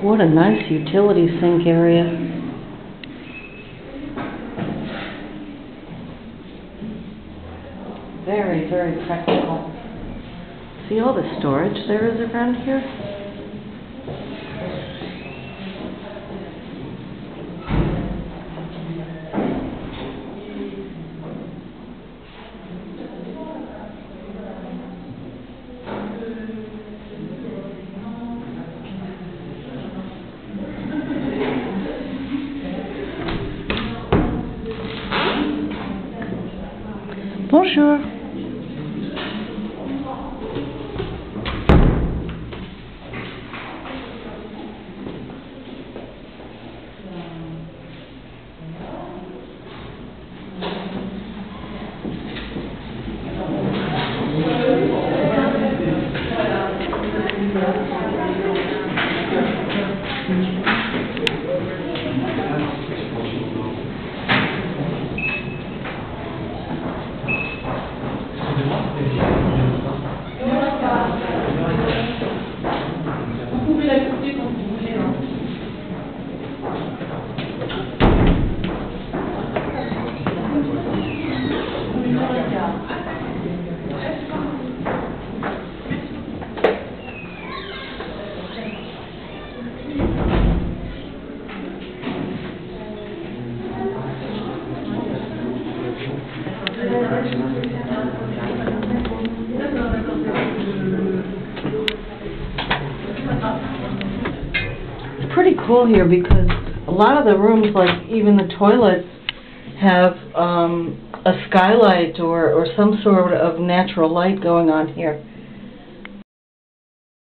What a nice utility sink area. Very, very practical. See all the storage there is around here? Bonjour. It's pretty cool here because a lot of the rooms, like even the toilets, have a skylight or some sort of natural light going on here.